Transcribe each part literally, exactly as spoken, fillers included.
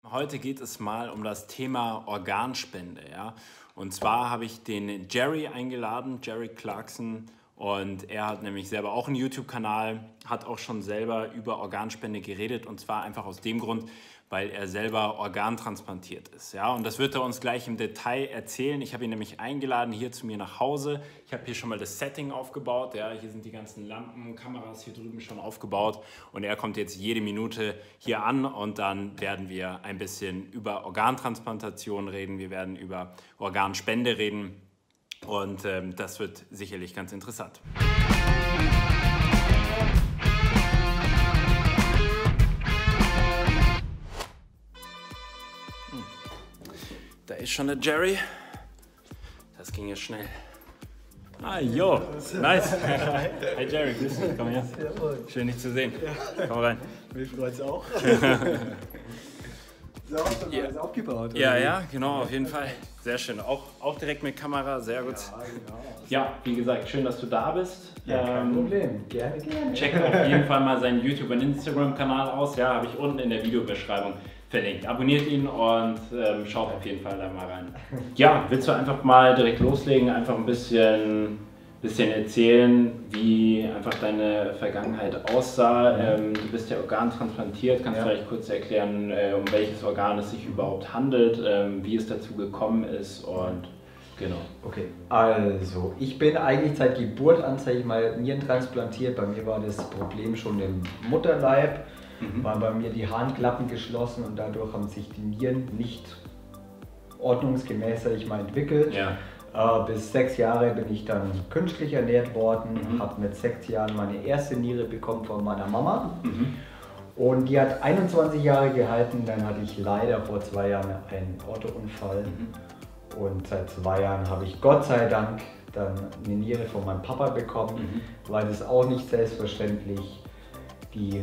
Heute geht es mal um das Thema Organspende. Ja? Und zwar habe ich den Jerry eingeladen, Jerry Clarkson. Und er hat nämlich selber auch einen YouTube-Kanal, hat auch schon selber über Organspende geredet. Und zwar einfach aus dem Grund, weil er selber organtransplantiert ist. Ja? Und das wird er uns gleich im Detail erzählen. Ich habe ihn nämlich eingeladen hier zu mir nach Hause. Ich habe hier schon mal das Setting aufgebaut. Ja? Hier sind die ganzen Lampen, Kameras hier drüben schon aufgebaut. Und er kommt jetzt jede Minute hier an und dann werden wir ein bisschen über Organtransplantation reden. Wir werden über Organspende reden. Und ähm, das wird sicherlich ganz interessant. Hm. Da ist schon der Jerry. Das ging jetzt schnell. Ah, jo, nice. Hi Jerry, grüß dich, komm her. Schön, dich zu sehen. Komm rein. Mich freut's auch. Ist auch schon alles aufgebaut. Ja, oder? Ja, genau, auf jeden Fall. Sehr schön. Auch, auch direkt mit Kamera, sehr gut. Ja, genau. Ja, wie gesagt, schön, dass du da bist. Ja, kein ähm, Problem. Gerne, gerne. Checkt auf jeden Fall mal seinen YouTube- und Instagram-Kanal aus. Ja, habe ich unten in der Videobeschreibung verlinkt. Abonniert ihn und ähm, schaut auf jeden Fall da mal rein. Ja, willst du einfach mal direkt loslegen, einfach ein bisschen, bisschen erzählen, wie einfach deine Vergangenheit aussah? Ähm, du bist ja organtransplantiert. Kannst du ja. vielleicht kurz erklären, äh, um welches Organ es sich überhaupt handelt, ähm, wie es dazu gekommen ist und genau. Okay, also ich bin eigentlich seit Geburt an, sag ich mal, nierentransplantiert. Bei mir war das Problem schon im Mutterleib. Mhm. Waren bei mir die Harnklappen geschlossen und dadurch haben sich die Nieren nicht ordnungsgemäß, sag ich mal, entwickelt. Ja. Äh, bis sechs Jahre bin ich dann künstlich ernährt worden, mhm. habe mit sechs Jahren meine erste Niere bekommen von meiner Mama. Mhm. Und die hat einundzwanzig Jahre gehalten, dann hatte ich leider vor zwei Jahren einen Autounfall. Mhm. Und seit zwei Jahren habe ich Gott sei Dank dann eine Niere von meinem Papa bekommen, mhm. weil das auch nicht selbstverständlich. Die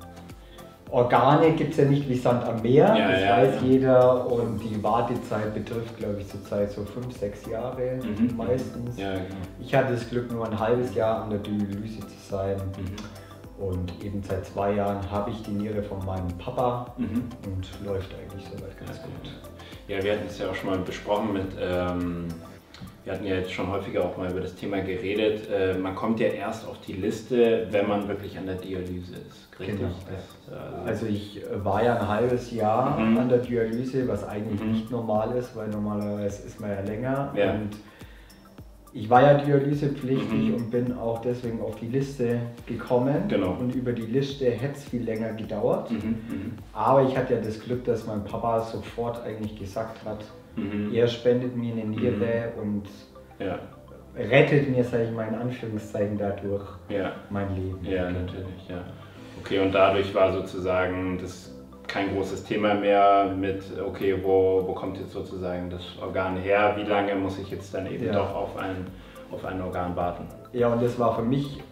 Organe gibt es ja nicht wie Sand am Meer, ja, das ja, weiß ja. jeder, und die Wartezeit betrifft, glaube ich, zurzeit so fünf, sechs Jahre mhm. meistens. Ja, genau. Ich hatte das Glück, nur ein halbes Jahr an der Dialyse zu sein. Mhm. Und eben seit zwei Jahren habe ich die Niere von meinem Papa mhm. und läuft eigentlich soweit ganz ja, gut. Ja, wir hatten es ja auch schon mal besprochen mit, ähm, wir hatten ja jetzt schon häufiger auch mal über das Thema geredet. Äh, man kommt ja erst auf die Liste, wenn man wirklich an der Dialyse ist. Richtig? Genau. Das, also, also ich war ja ein halbes Jahr mhm. an der Dialyse, was eigentlich mhm. nicht normal ist, weil normalerweise ist man ja länger. Ja. Und ich war ja dialysepflichtig mhm. und bin auch deswegen auf die Liste gekommen. Genau. Und über die Liste hätte es viel länger gedauert. Mhm. Mhm. Aber ich hatte ja das Glück, dass mein Papa sofort eigentlich gesagt hat, mhm. er spendet mir eine Niere mhm. und ja. rettet mir, sage ich mal in Anführungszeichen, dadurch ja. mein Leben. Ja, natürlich, ja. Okay, und dadurch war sozusagen das kein großes Thema mehr mit, okay, wo, wo kommt jetzt sozusagen das Organ her, wie lange muss ich jetzt dann eben ja. doch auf ein, auf ein Organ warten? Ja, und das war für mich,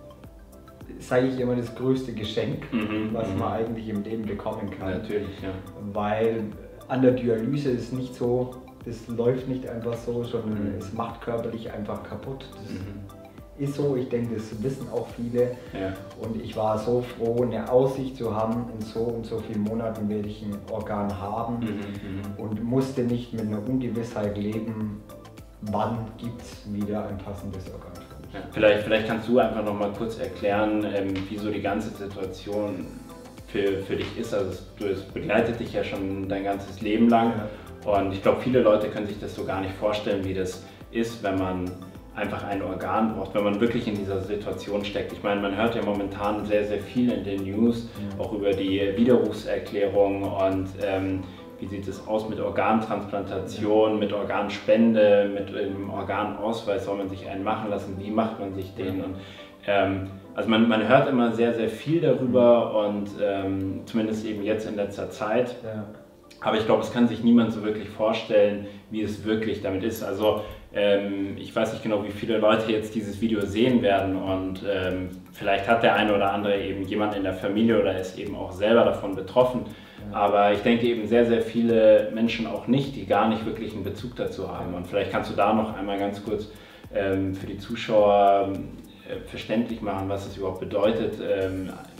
sage ich immer, das größte Geschenk, mhm, was mhm. man eigentlich im Leben bekommen kann. Natürlich, ja. Weil an der Dialyse ist nicht so, das läuft nicht einfach so, sondern mhm. es macht körperlich einfach kaputt. Das mhm. ist so, ich denke, das wissen auch viele. Ja. Und ich war so froh, eine Aussicht zu haben, in so und so vielen Monaten werde ich ein Organ haben mhm. und musste nicht mit einer Ungewissheit leben, wann gibt es wieder ein passendes Organ. Ja, vielleicht, vielleicht kannst du einfach noch mal kurz erklären, ähm, wie so die ganze Situation für, für dich ist. Also es begleitet dich ja schon dein ganzes Leben lang. Ja. Und ich glaube, viele Leute können sich das so gar nicht vorstellen, wie das ist, wenn man einfach ein Organ braucht, wenn man wirklich in dieser Situation steckt. Ich meine, man hört ja momentan sehr, sehr viel in den News, mhm. auch über die Widerrufserklärung und ähm, wie sieht es aus mit Organtransplantation, mit Organspende, mit einem Organausweis, soll man sich einen machen lassen, wie macht man sich den? Und, ähm, also man, man hört immer sehr, sehr viel darüber und ähm, zumindest eben jetzt in letzter Zeit. Ja. Aber ich glaube, es kann sich niemand so wirklich vorstellen, wie es wirklich damit ist. Also ähm, ich weiß nicht genau, wie viele Leute jetzt dieses Video sehen werden und ähm, vielleicht hat der eine oder andere eben jemand in der Familie oder ist eben auch selber davon betroffen. Ja. Aber ich denke eben sehr, sehr viele Menschen auch nicht, die gar nicht wirklich einen Bezug dazu haben. Und vielleicht kannst du da noch einmal ganz kurz ähm, für die Zuschauer äh, verständlich machen, was es überhaupt bedeutet, ähm,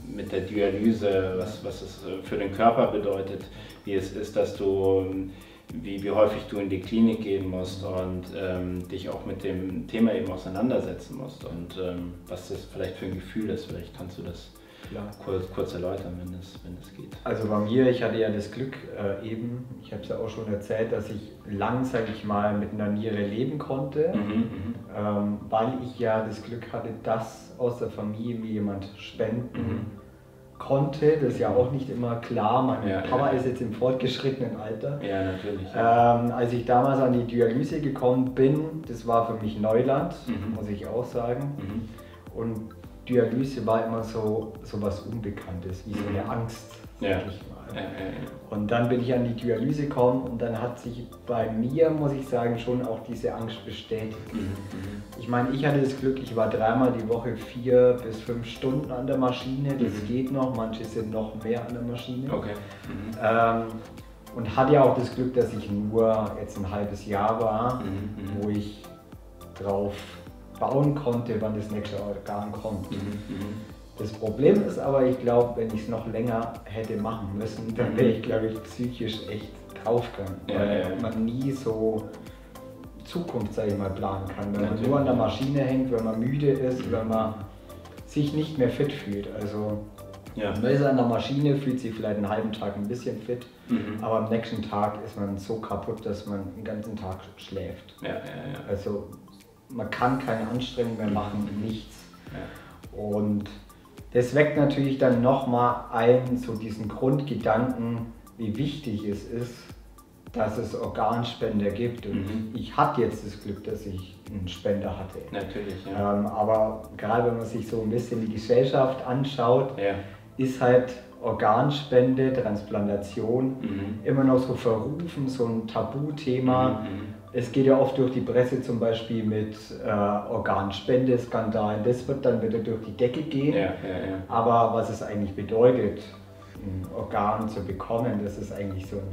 mit der Dialyse, was, was es für den Körper bedeutet, wie es ist, dass du, wie, wie häufig du in die Klinik gehen musst und ähm, dich auch mit dem Thema eben auseinandersetzen musst und ähm, was das vielleicht für ein Gefühl ist. Vielleicht kannst du das kurz, kurz erläutern, wenn es, wenn es geht. Also bei mir, ich hatte ja das Glück äh, eben, ich habe es ja auch schon erzählt, dass ich lang, sage ich mal, mit einer Niere leben konnte, mhm, ähm, weil ich ja das Glück hatte, dass aus der Familie mir jemand spenden mhm. konnte. Das ist ja auch nicht immer klar. Mein ja, Papa ja. ist jetzt im fortgeschrittenen Alter. Ja, natürlich. Ja. Ähm, als ich damals an die Dialyse gekommen bin, das war für mich Neuland, mhm. muss ich auch sagen. Mhm. Und Dialyse war immer so, so was Unbekanntes, wie so eine Angst, sag ja. ich mal. Ja, ja, ja. Und dann bin ich an die Dialyse gekommen und dann hat sich bei mir, muss ich sagen, schon auch diese Angst bestätigt. Mhm. Ich meine, ich hatte das Glück, ich war dreimal die Woche vier bis fünf Stunden an der Maschine, das mhm. geht noch, manche sind noch mehr an der Maschine. Okay. Mhm. Ähm, und hatte ja auch das Glück, dass ich nur jetzt ein halbes Jahr war, mhm. wo ich drauf bauen konnte, wann das nächste Organ kommt. Mhm, das Problem ist aber, ich glaube, wenn ich es noch länger hätte machen müssen, dann wäre ich, glaube ich, psychisch echt draufgegangen, ja, weil ja, ja. man nie so Zukunft, sage ich mal, planen kann. Wenn Natürlich. man nur an der Maschine hängt, wenn man müde ist, mhm. wenn man sich nicht mehr fit fühlt. Also ja. man ist an der Maschine, fühlt sich vielleicht einen halben Tag ein bisschen fit, mhm. aber am nächsten Tag ist man so kaputt, dass man den ganzen Tag schläft. Ja, ja, ja. Also man kann keine Anstrengung mehr machen, nichts. Ja. Und das weckt natürlich dann nochmal ein, so diesen Grundgedanken, wie wichtig es ist, dass es Organspender gibt. Und mhm. ich hatte jetzt das Glück, dass ich einen Spender hatte. Natürlich, ja. Ähm, aber gerade wenn man sich so ein bisschen die Gesellschaft anschaut, ja. ist halt Organspende, Transplantation mhm. immer noch so verrufen, so ein Tabuthema. Mhm. Es geht ja oft durch die Presse zum Beispiel mit äh, Organspendeskandalen, das wird dann wieder durch die Decke gehen. Ja, ja, ja. Aber was es eigentlich bedeutet, ein Organ zu bekommen, das ist eigentlich so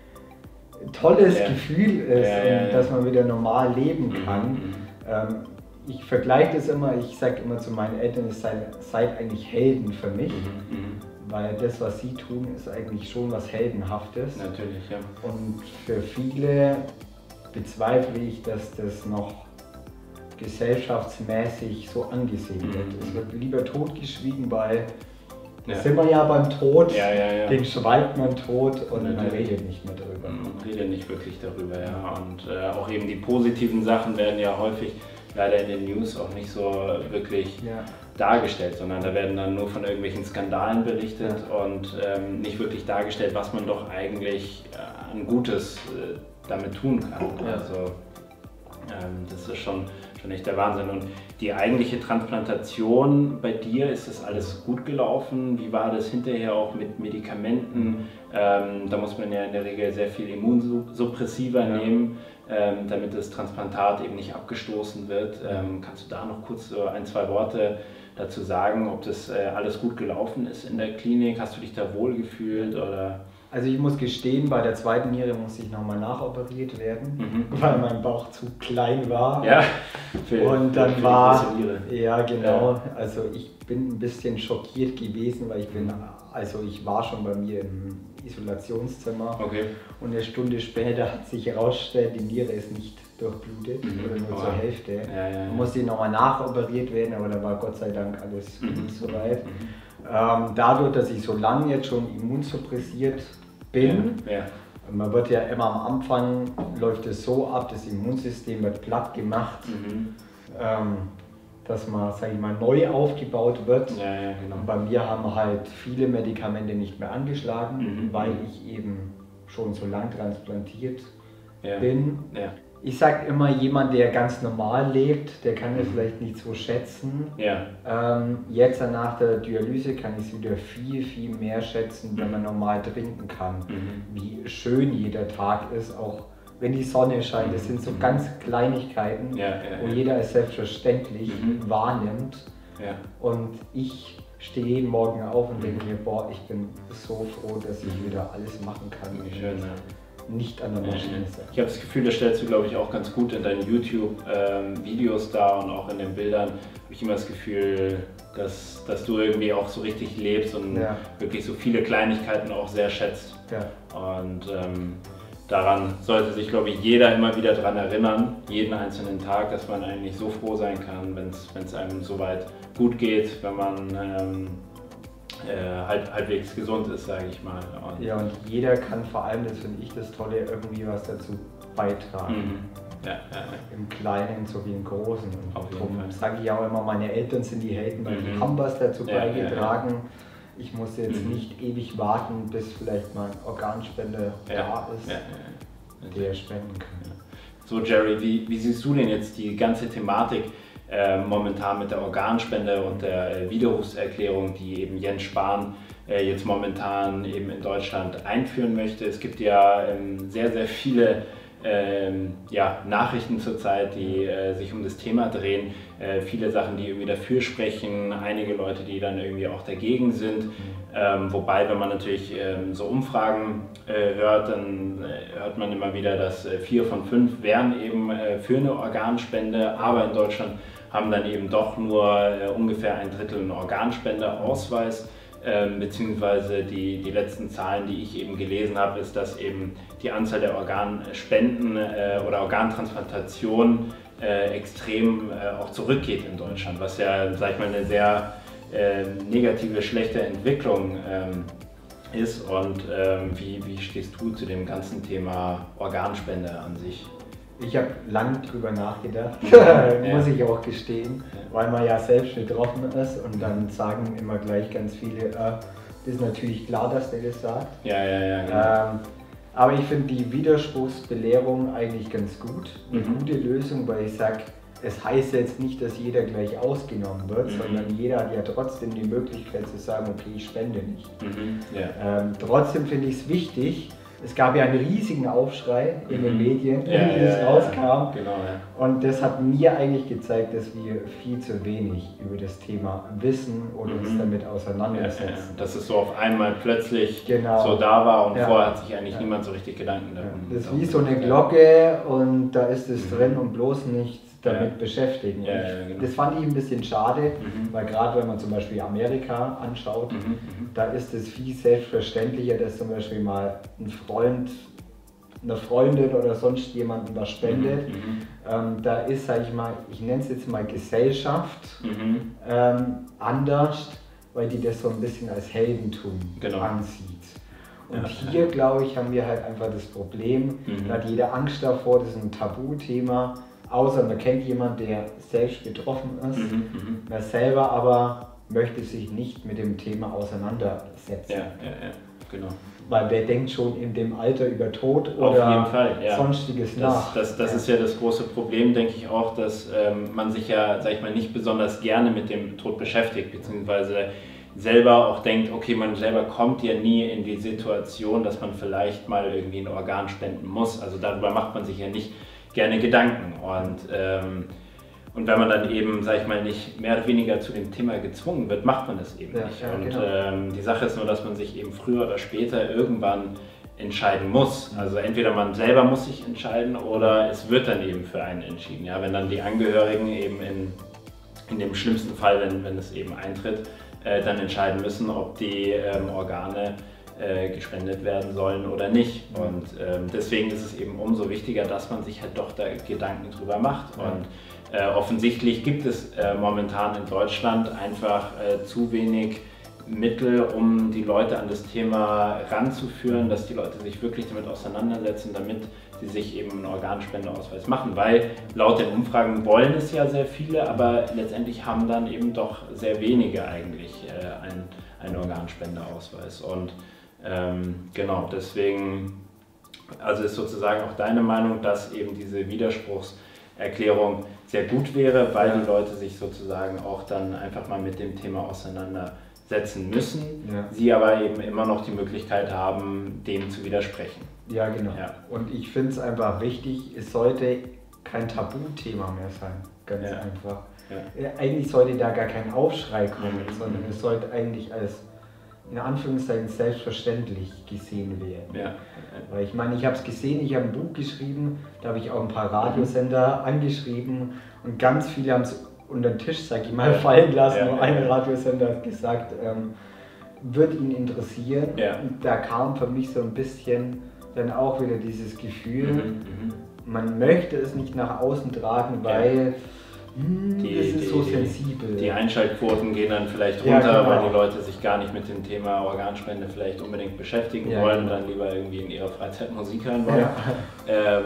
ein tolles ja. Gefühl ist, ja, ja, ja. dass man wieder normal leben kann. Mhm. Ähm, ich vergleiche das immer, ich sage immer zu meinen Eltern, ihr seid, seid eigentlich Helden für mich. Mhm. Mhm. Weil das, was sie tun, ist eigentlich schon was Heldenhaftes. Natürlich, ja. Und für viele bezweifle ich, dass das noch gesellschaftsmäßig so angesehen wird. Mhm. Es wird lieber totgeschwiegen, weil ja. sind wir ja beim Tod, ja, ja, ja. den schweigt man tot und man redet nicht mehr darüber. Man redet nicht wirklich darüber, ja. Und äh, auch eben die positiven Sachen werden ja häufig leider in den News auch nicht so wirklich ja. dargestellt, sondern da werden dann nur von irgendwelchen Skandalen berichtet ja. und ähm, nicht wirklich dargestellt, was man doch eigentlich äh, an Gutes äh, damit tun kann. Ja. Also ähm, das ist schon, schon echt der Wahnsinn. Und die eigentliche Transplantation bei dir, ist das alles gut gelaufen? Wie war das hinterher auch mit Medikamenten? Ähm, da muss man ja in der Regel sehr viel Immunsuppressiva ja. nehmen, ähm, damit das Transplantat eben nicht abgestoßen wird. Ähm, kannst du da noch kurz so ein, zwei Worte dazu sagen, ob das äh, alles gut gelaufen ist in der Klinik? Hast du dich da wohl gefühlt oder? Also ich muss gestehen, bei der zweiten Niere musste ich nochmal nachoperiert werden, mhm. weil mein Bauch zu klein war. Ja, für, und dann für war, ja genau, ja. also ich bin ein bisschen schockiert gewesen, weil ich bin, also ich war schon bei mir im Isolationszimmer okay. und eine Stunde später hat sich herausgestellt, die Niere ist nicht durchblutet mhm. oder nur oh. zur Hälfte. Ja, ja, ja. Da musste ich nochmal nachoperiert werden, aber da war Gott sei Dank alles mhm. gut soweit. Mhm. Ähm, dadurch, dass ich so lange jetzt schon immunsuppressiert bin, ja, ja. man wird ja immer am Anfang, läuft es so ab, das Immunsystem wird platt gemacht, mhm. ähm, dass man, sag ich mal, neu aufgebaut wird. Ja, ja, genau. Und bei mir haben halt viele Medikamente nicht mehr angeschlagen, mhm. weil ich eben schon so lang transplantiert ja. bin. Ja. Ich sage immer, jemand, der ganz normal lebt, der kann es mhm. vielleicht nicht so schätzen. Ja. Ähm, jetzt nach der Dialyse kann ich es wieder viel, viel mehr schätzen, wenn man normal trinken kann. Mhm. Wie schön jeder Tag ist, auch wenn die Sonne scheint. Das sind so ganz Kleinigkeiten, ja, ja, wo ja. jeder es selbstverständlich mhm. wahrnimmt. Ja. Und ich stehe jeden Morgen auf und denke mir, boah, ich bin so froh, dass ich wieder alles machen kann. Wie schön, ja. nicht an der Maschine sein. Ich habe das Gefühl, das stellst du, glaube ich, auch ganz gut in deinen YouTube-Videos ähm, dar und auch in den Bildern. Habe ich immer das Gefühl, dass, dass du irgendwie auch so richtig lebst und ja. wirklich so viele Kleinigkeiten auch sehr schätzt. Ja. Und ähm, daran sollte sich, glaube ich, jeder immer wieder daran erinnern, jeden einzelnen Tag, dass man eigentlich so froh sein kann, wenn es einem soweit gut geht, wenn man ähm, äh, halt, halbwegs gesund ist, sage ich mal. Und ja, und jeder kann vor allem, das finde ich das Tolle, irgendwie was dazu beitragen. Mhm. Ja, ja, ja. Im Kleinen sowie im Großen. Und darum sage ich auch immer, meine Eltern sind die Helden, weil mhm. die haben was dazu ja, beigetragen. Ja, ja. Ich muss jetzt mhm. nicht ewig warten, bis vielleicht mal ein Organspender ja. da ist, ja, ja, ja. der spenden kann. So Jerry, wie, wie siehst du denn jetzt die ganze Thematik äh, momentan mit der Organspende und der äh, Widerrufserklärung, die eben Jens Spahn äh, jetzt momentan eben in Deutschland einführen möchte? Es gibt ja ähm, sehr, sehr viele Ähm, ja, Nachrichten zurzeit, die äh, sich um das Thema drehen, äh, viele Sachen, die irgendwie dafür sprechen, einige Leute, die dann irgendwie auch dagegen sind. Mhm. Ähm, wobei, wenn man natürlich ähm, so Umfragen äh, hört, dann äh, hört man immer wieder, dass äh, vier von fünf wären eben äh, für eine Organspende, aber in Deutschland haben dann eben doch nur äh, ungefähr ein Drittel einen Organspenderausweis. Ähm, beziehungsweise die, die letzten Zahlen, die ich eben gelesen habe, ist, dass eben die Anzahl der Organspenden äh, oder Organtransplantationen äh, extrem äh, auch zurückgeht in Deutschland, was ja, sag ich mal, eine sehr äh, negative, schlechte Entwicklung ähm, ist. Und ähm, wie, wie stehst du zu dem ganzen Thema Organspende an sich? Ich habe lange drüber nachgedacht, ja. muss ich auch gestehen, ja. weil man ja selbst betroffen ist und dann sagen immer gleich ganz viele, äh, das ist natürlich klar, dass der das sagt. Ja, ja, ja, genau. ähm, aber ich finde die Widerspruchsbelehrung eigentlich ganz gut, eine mhm. gute Lösung, weil ich sage, es heißt jetzt nicht, dass jeder gleich ausgenommen wird, mhm. sondern jeder hat ja trotzdem die Möglichkeit zu sagen, okay, ich spende nicht. Mhm. Ja. Ähm, trotzdem finde ich es wichtig. Es gab ja einen riesigen Aufschrei in den Medien, ja, wie das ja, rauskam. Ja, genau, ja. Und das hat mir eigentlich gezeigt, dass wir viel zu wenig über das Thema wissen und mhm. uns damit auseinandersetzen. Ja, ja. Dass es so auf einmal plötzlich genau. so da war und ja. vorher hat sich eigentlich ja. niemand so richtig Gedanken darum. Ja. Das ist wie so eine Glocke und da ist es mhm. drin und bloß nicht damit ja. beschäftigen. Ja, ja, genau. Das fand ich ein bisschen schade, mhm. weil gerade wenn man zum Beispiel Amerika anschaut, mhm. da ist es viel selbstverständlicher, dass zum Beispiel mal ein Freund, eine Freundin oder sonst jemandem was spendet. Mhm. Ähm, da ist, sag ich mal, ich nenne es jetzt mal Gesellschaft mhm. ähm, anders, weil die das so ein bisschen als Heldentum genau. ansieht. Und ja, hier, ja. glaube ich, haben wir halt einfach das Problem, mhm. da hat jeder Angst davor, das ist ein Tabuthema, außer man kennt jemanden, der selbst betroffen ist. Mhm. Mhm. Man selber aber möchte sich nicht mit dem Thema auseinandersetzen. Ja, ja, ja, genau. Weil wer denkt schon in dem Alter über Tod oder Auf jeden Fall, ja. sonstiges das, nach. Das, das ja. ist ja das große Problem, denke ich auch, dass ähm, man sich ja, sag ich mal, nicht besonders gerne mit dem Tod beschäftigt, beziehungsweise selber auch denkt, okay, man selber kommt ja nie in die Situation, dass man vielleicht mal irgendwie ein Organ spenden muss. Also darüber macht man sich ja nicht gerne Gedanken. Und, ähm, und wenn man dann eben, sag ich mal, nicht mehr oder weniger zu dem Thema gezwungen wird, macht man das eben ja, nicht. ja, und genau. ähm, die Sache ist nur, dass man sich eben früher oder später irgendwann entscheiden muss. Also entweder man selber muss sich entscheiden oder es wird dann eben für einen entschieden. Ja, wenn dann die Angehörigen eben in, in dem schlimmsten Fall, wenn, wenn es eben eintritt, äh, dann entscheiden müssen, ob die ähm, Organe äh, gespendet werden sollen oder nicht. Und ähm, deswegen ist es eben umso wichtiger, dass man sich halt doch da Gedanken drüber macht. Ja. Und äh, offensichtlich gibt es äh, momentan in Deutschland einfach äh, zu wenig Mittel, um die Leute an das Thema ranzuführen, dass die Leute sich wirklich damit auseinandersetzen, damit sie sich eben einen Organspendeausweis machen, weil laut den Umfragen wollen es ja sehr viele, aber letztendlich haben dann eben doch sehr wenige eigentlich äh, einen, einen Organspendeausweis. Und ähm, genau, deswegen, also ist sozusagen auch deine Meinung, dass eben diese Widerspruchserklärung sehr gut wäre, weil ja. die Leute sich sozusagen auch dann einfach mal mit dem Thema auseinandersetzen müssen, ja. sie aber eben immer noch die Möglichkeit haben, dem zu widersprechen. Ja, genau. Ja. Und ich finde es einfach wichtig, es sollte kein Tabuthema mehr sein, ganz ja. einfach. Ja. Eigentlich sollte da gar kein Aufschrei kommen, mhm. sondern es sollte eigentlich als in Anführungszeichen selbstverständlich gesehen werden. Ja. Weil ich meine, ich habe es gesehen, ich habe ein Buch geschrieben, da habe ich auch ein paar Radiosender angeschrieben und ganz viele haben es unter den Tisch, sag ich mal, fallen lassen. Ja, Nur ja, ein ja. Radiosender hat gesagt, ähm, wird ihn interessieren. Ja. Und da kam für mich so ein bisschen dann auch wieder dieses Gefühl, Mhm, mhm. man möchte es nicht nach außen tragen, weil hm, Die, das ist die, so die, sensibel. Die Einschaltquoten gehen dann vielleicht Ja, runter, genau. weil die Leute sich gar nicht mit dem Thema Organspende vielleicht unbedingt beschäftigen Ja, wollen, genau. dann lieber irgendwie in ihrer Freizeit Musik hören wollen. Ja. Ähm,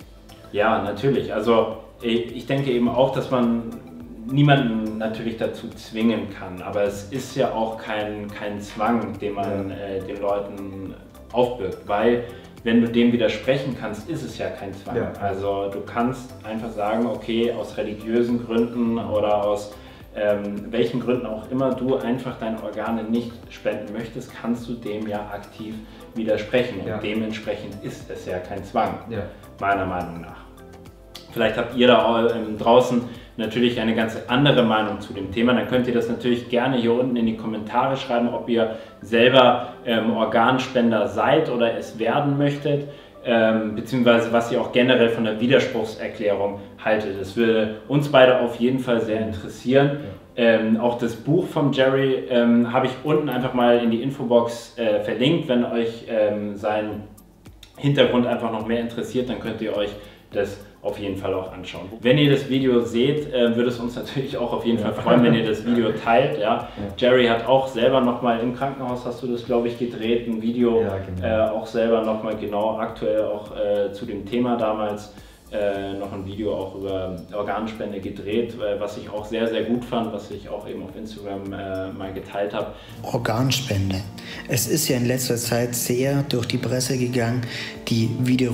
ja, natürlich. Also ich denke eben auch, dass man niemanden natürlich dazu zwingen kann, aber es ist ja auch kein, kein Zwang, den man äh, den Leuten aufbürgt, weil wenn du dem widersprechen kannst, ist es ja kein Zwang. Ja. Also du kannst einfach sagen, okay, aus religiösen Gründen oder aus ähm, welchen Gründen auch immer du einfach deine Organe nicht spenden möchtest, kannst du dem ja aktiv widersprechen. Und Ja. dementsprechend ist es ja kein Zwang, Ja. meiner Meinung nach. Vielleicht habt ihr da ähm, draußen natürlich eine ganz andere Meinung zu dem Thema. Dann könnt ihr das natürlich gerne hier unten in die Kommentare schreiben, ob ihr selber ähm, Organspender seid oder es werden möchtet, ähm, beziehungsweise was ihr auch generell von der Widerspruchserklärung haltet. Das würde uns beide auf jeden Fall sehr interessieren. Ja. Ähm, auch das Buch von Jerry ähm, habe ich unten einfach mal in die Infobox äh, verlinkt. Wenn euch ähm, sein Hintergrund einfach noch mehr interessiert, dann könnt ihr euch das auf jeden Fall auch anschauen. Wenn ihr das Video seht, äh, würde es uns natürlich auch auf jeden ja. Fall freuen, wenn ihr das Video teilt. Ja. Ja. Jerry hat auch selber nochmal im Krankenhaus, hast du das glaube ich gedreht, ein Video, ja, genau. äh, auch selber nochmal genau aktuell auch äh, zu dem Thema damals äh, noch ein Video auch über Organspende gedreht, äh, was ich auch sehr, sehr gut fand, was ich auch eben auf Instagram äh, mal geteilt habe. Organspende. Es ist ja in letzter Zeit sehr durch die Presse gegangen, die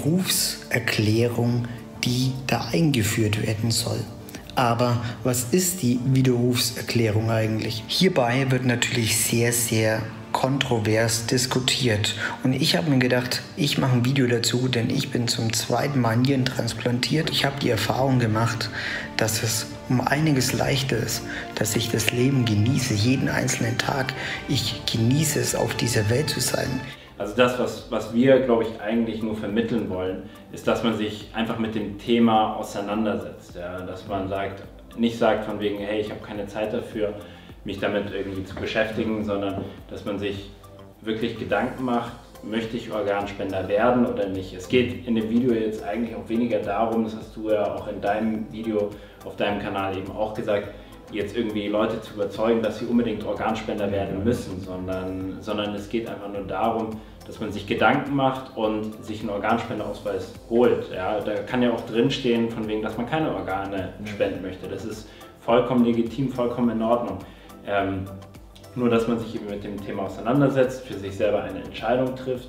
Widerrufserklärung, die da eingeführt werden soll. Aber was ist die Widerrufserklärung eigentlich? Hierbei wird natürlich sehr, sehr kontrovers diskutiert. Und ich habe mir gedacht, ich mache ein Video dazu, denn ich bin zum zweiten Mal Nieren transplantiert. Ich habe die Erfahrung gemacht, dass es um einiges leichter ist, dass ich das Leben genieße, jeden einzelnen Tag. Ich genieße es, auf dieser Welt zu sein. Also das, was, was wir, glaube ich, eigentlich nur vermitteln wollen, ist, dass man sich einfach mit dem Thema auseinandersetzt. Ja? Dass man sagt, nicht sagt von wegen, hey, ich habe keine Zeit dafür, mich damit irgendwie zu beschäftigen, sondern dass man sich wirklich Gedanken macht, möchte ich Organspender werden oder nicht. Es geht in dem Video jetzt eigentlich auch weniger darum, das hast du ja auch in deinem Video auf deinem Kanal eben auch gesagt, jetzt irgendwie Leute zu überzeugen, dass sie unbedingt Organspender werden müssen, sondern, sondern es geht einfach nur darum, dass man sich Gedanken macht und sich einen Organspenderausweis holt. Ja, da kann ja auch drinstehen, von wegen, dass man keine Organe spenden möchte. Das ist vollkommen legitim, vollkommen in Ordnung. Ähm, nur, dass man sich eben mit dem Thema auseinandersetzt, für sich selber eine Entscheidung trifft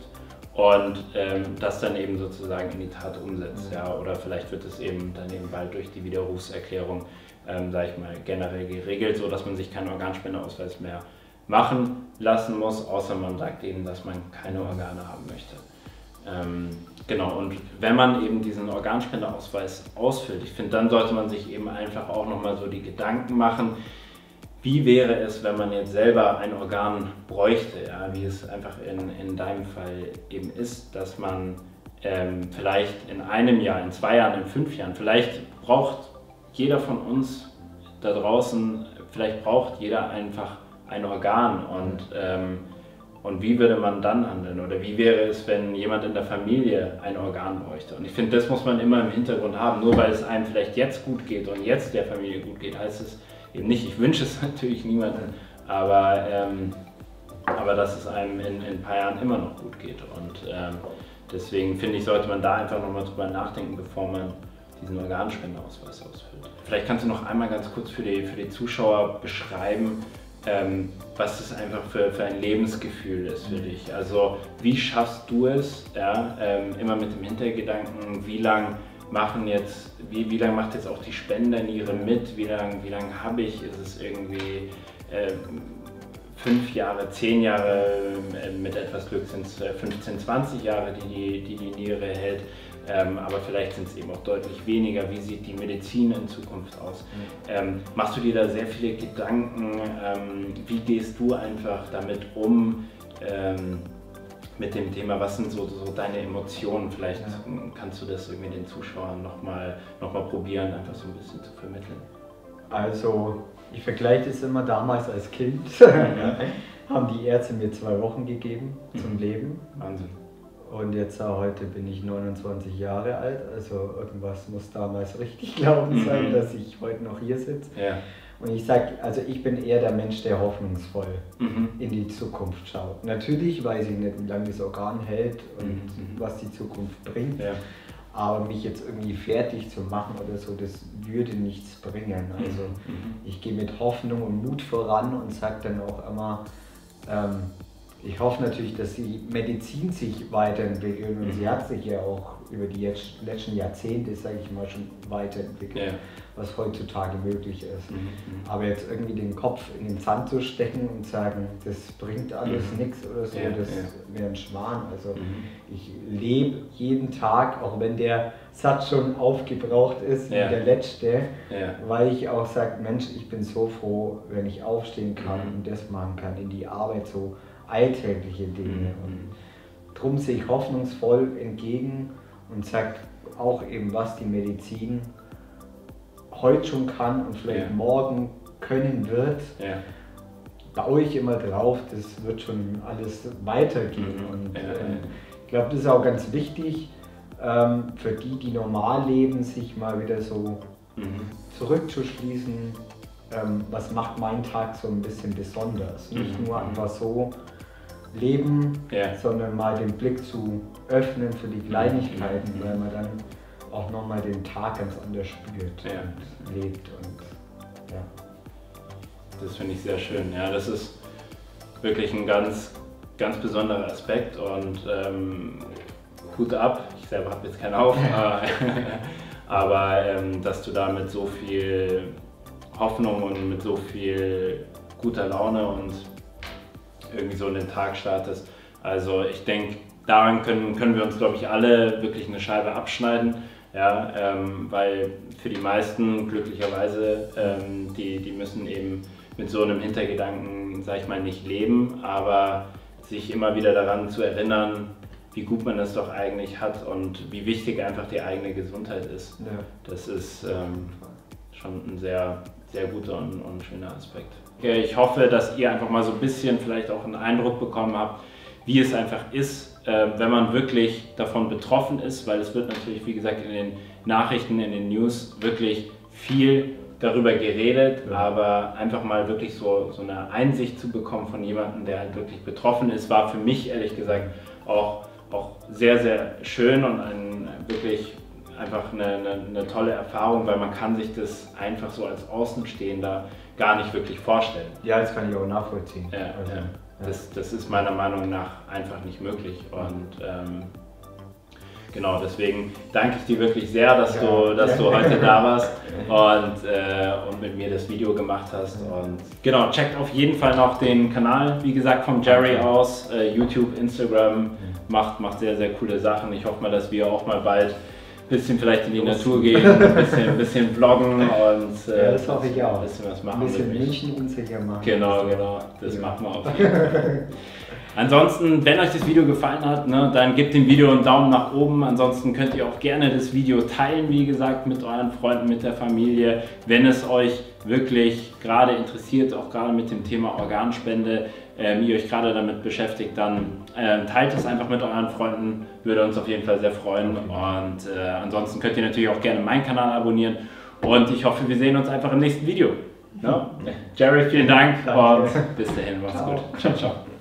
und ähm, das dann eben sozusagen in die Tat umsetzt. Ja? Oder vielleicht wird es eben dann eben bald durch die Widerrufserklärung, ähm, sage ich mal, generell geregelt, so dass man sich keinen Organspenderausweis mehr machen lassen muss, außer man sagt eben, dass man keine Organe haben möchte. Ähm, genau, und wenn man eben diesen Organspenderausweis ausfüllt, ich finde, dann sollte man sich eben einfach auch nochmal so die Gedanken machen, wie wäre es, wenn man jetzt selber ein Organ bräuchte, ja, wie es einfach in, in deinem Fall eben ist, dass man ähm, vielleicht in einem Jahr, in zwei Jahren, in fünf Jahren, vielleicht braucht jeder von uns da draußen, vielleicht braucht jeder einfach ein Organ und, ähm, und wie würde man dann handeln oder wie wäre es, wenn jemand in der Familie ein Organ bräuchte. Und ich finde, das muss man immer im Hintergrund haben, nur weil es einem vielleicht jetzt gut geht und jetzt der Familie gut geht, heißt es eben nicht, ich wünsche es natürlich niemandem, aber, ähm, aber dass es einem in, in ein paar Jahren immer noch gut geht. Und ähm, deswegen finde ich, sollte man da einfach nochmal drüber nachdenken, bevor man diesen Organspenderausweis ausfüllt. Vielleicht kannst du noch einmal ganz kurz für die, für die Zuschauer beschreiben, ähm, was das einfach für, für ein Lebensgefühl ist für dich. Also wie schaffst du es, ja, ähm, immer mit dem Hintergedanken, wie lang machen jetzt, wie, wie lange macht jetzt auch die Spenderniere mit, wie lange wie lang habe ich, ist es irgendwie äh, fünf Jahre, zehn Jahre, äh, mit etwas Glück sind es fünfzehn, zwanzig Jahre, die die, die die Niere hält. ähm, aber vielleicht sind es eben auch deutlich weniger. Wie sieht die Medizin in Zukunft aus? Mhm. Ähm, machst du dir da sehr viele Gedanken? Ähm, wie gehst du einfach damit um? Ähm, mit dem Thema, was sind so, so deine Emotionen? Vielleicht ja. kannst du das irgendwie den Zuschauern nochmal noch mal probieren, einfach so ein bisschen zu vermitteln. Also, ich vergleiche das immer damals als Kind. Ja. Haben die Ärzte mir zwei Wochen gegeben zum Leben. Wahnsinn. Und jetzt äh, heute bin ich neunundzwanzig Jahre alt, also irgendwas muss damals richtig gelaufen sein, mhm. dass ich heute noch hier sitze. Ja. Und ich sage, also ich bin eher der Mensch, der hoffnungsvoll mhm. in die Zukunft schaut. Natürlich weiß ich nicht, wie lange das Organ hält und mhm. was die Zukunft bringt. Ja. Aber mich jetzt irgendwie fertig zu machen oder so, das würde nichts bringen. Also mhm. ich gehe mit Hoffnung und Mut voran und sage dann auch immer, ähm, ich hoffe natürlich, dass die Medizin sich weiterentwickelt und mhm. sie hat sich ja auch über die jetzt, letzten Jahrzehnte, sage ich mal, schon weiterentwickelt, ja. was heutzutage möglich ist. Mhm. Aber jetzt irgendwie den Kopf in den Sand zu stecken und sagen, das bringt alles mhm. nichts oder so, ja, das ja. wäre ein Schmarrn. Also mhm. ich lebe jeden Tag, auch wenn der Satz schon aufgebraucht ist, ja. wie der letzte, ja. weil ich auch sage, Mensch, ich bin so froh, wenn ich aufstehen kann mhm. und das machen kann, in die Arbeit, so alltägliche Dinge. Mhm. Und darum sehe ich hoffnungsvoll entgegen und sage auch eben, was die Medizin heute schon kann und vielleicht ja. morgen können wird, ja. baue ich immer drauf, das wird schon alles weitergehen. Mhm. Und ja, ja. ähm, ich glaube, das ist auch ganz wichtig ähm, für die, die normal leben, sich mal wieder so mhm. zurückzuschließen, ähm, was macht meinen Tag so ein bisschen besonders. Mhm. Nicht nur einfach so leben, ja. sondern mal den Blick zu öffnen für die Kleinigkeiten, mhm. weil man dann auch nochmal den Tag ganz anders spürt ja. und lebt. Und, ja. Das finde ich sehr schön. Ja, das ist wirklich ein ganz, ganz besonderer Aspekt und ähm, Hut ab. Ich selber habe jetzt keinen auf, aber ähm, dass du da mit so viel Hoffnung und mit so viel guter Laune und irgendwie so in den Tag startest. Also ich denke, daran können, können wir uns, glaube ich, alle wirklich eine Scheibe abschneiden. Ja, ähm, weil für die meisten glücklicherweise, ähm, die, die müssen eben mit so einem Hintergedanken, sag ich mal, nicht leben, aber sich immer wieder daran zu erinnern, wie gut man es doch eigentlich hat und wie wichtig einfach die eigene Gesundheit ist. Ja. Das ist ähm, schon ein sehr, sehr guter und, und schöner Aspekt. Ich hoffe, dass ihr einfach mal so ein bisschen vielleicht auch einen Eindruck bekommen habt, wie es einfach ist, wenn man wirklich davon betroffen ist, weil es wird natürlich, wie gesagt, in den Nachrichten, in den News wirklich viel darüber geredet, ja. aber einfach mal wirklich so, so eine Einsicht zu bekommen von jemandem, der halt wirklich betroffen ist, war für mich ehrlich gesagt auch, auch sehr, sehr schön und ein, wirklich einfach eine, eine, eine tolle Erfahrung, weil man kann sich das einfach so als Außenstehender gar nicht wirklich vorstellen. Ja, das kann ich auch nachvollziehen. Ja, also, ja. Ja. Das, das ist meiner Meinung nach einfach nicht möglich und ähm, genau, deswegen danke ich dir wirklich sehr, dass, ja. du, dass du heute da warst und, äh, und mit mir das Video gemacht hast. Und genau, checkt auf jeden Fall noch den Kanal, wie gesagt, von Jerry aus, äh, YouTube, Instagram, macht, macht sehr, sehr coole Sachen. Ich hoffe mal, dass wir auch mal bald ein bisschen vielleicht in die Natur gehen, ein bisschen, ein bisschen vloggen und äh, ja, das hoffe ich auch. Ein bisschen was machen. Ein bisschen München unsicher machen. Genau, genau, das ja. machen wir auf jeden Fall. Ansonsten, wenn euch das Video gefallen hat, ne, dann gebt dem Video einen Daumen nach oben. Ansonsten könnt ihr auch gerne das Video teilen, wie gesagt, mit euren Freunden, mit der Familie. Wenn es euch wirklich gerade interessiert, auch gerade mit dem Thema Organspende, ähm, ihr euch gerade damit beschäftigt, dann ähm, teilt es einfach mit euren Freunden. Würde uns auf jeden Fall sehr freuen. Und äh, ansonsten könnt ihr natürlich auch gerne meinen Kanal abonnieren. Und ich hoffe, wir sehen uns einfach im nächsten Video. No? Jerry, vielen Dank Danke. und bis dahin, macht's gut. Ciao, ciao.